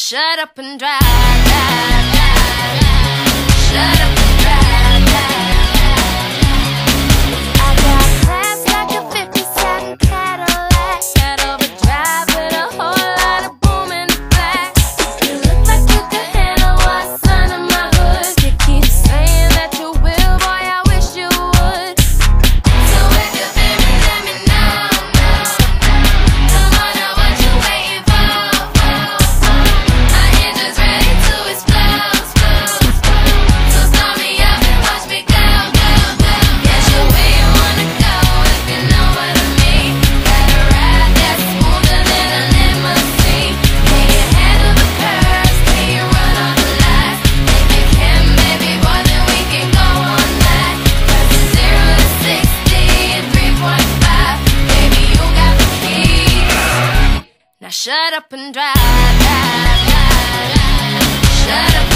shut up and drive, drive, drive, drive. Shut up and drive, drive, drive. I got class like a 57 Cadillac, head overdrive with a whole lot of boom in the back. You look like you could handle what's under my hood. You keep saying that you will, boy, I wish you would. So if you're baby, let me know, come on now, what you waiting for? My engine's ready to explode, so start me up and watch me go, go, go. Get you where you wanna go, if you know what I mean. Got a ride that's smoother than a limousine. Can you handle the curves? Can you run all the lights? If you can, baby boy, then we can go on that. 'Cause it's 0 to 60 in 3.5. Baby, you got the keys. Now shut up and drive, drive, drive, drive. Shut up.